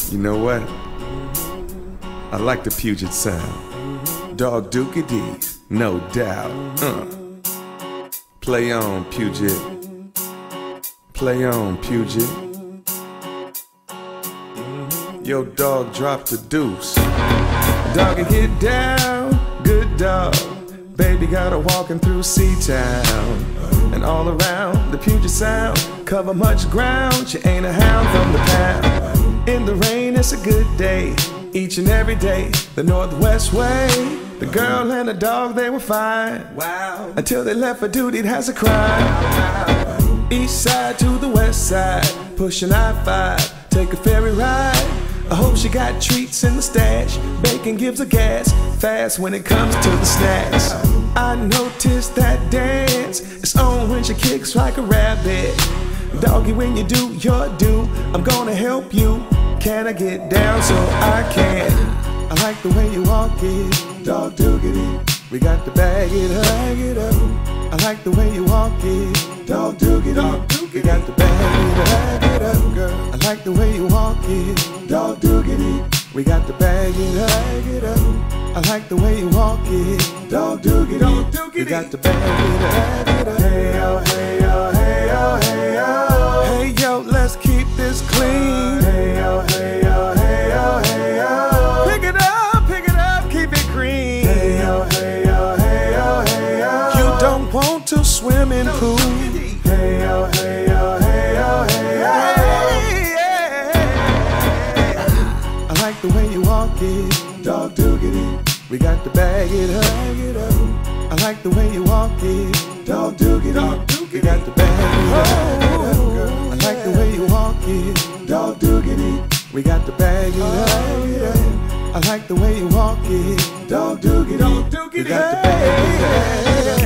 You know what? I like the Puget sound. Dog Dookie D, no doubt. Play on, Puget. Play on, Puget. Yo, dog dropped the deuce. Doggy get down, good dog. Baby got her walking through C-Town. And all around the Puget Sound, cover much ground. She ain't a hound from the pound. In the rain, it's a good day. Each and every day, the Northwest way. The girl and the dog, they were fine. Wow. Until they left for duty, it has a crime. Wow. East side to the west side, pushing I-5, take a ferry ride. I hope she got treats in the stash. Bacon gives her gas, fast when it comes to the snacks. I noticed that dance, it's on when she kicks like a rabbit. Doggy, when you do your do, I'm gonna help you. Can I get down so I can? I like the way you walk it, dog doogity. We got to bag it up. I like the way you walk it, dog doogity. We got to bag it up, girl. I like the way you walk it, dog doogity. We got to bag it up. I like the way you walk it, dog doogity. We got to bag it up. Hey yo, hey yo, hey yo, hey yo. Hey yo, let's keep this clean. Hey yo, hey yo, hey yo, hey yo. Pick it up, keep it green. Hey yo, hey yo, hey yo, hey yo. You don't want to swim in pool. Hey yo, hey yo, hey yo, hey yo. I like the way you walk it, dog doogity. We got to bag it up. I like the way you walk it, dog doogity. We got to bag it up. I like the way you walk it, dog doogity. We got to bag it up. I like the way you walk it, dog doogity. We got to bag it up.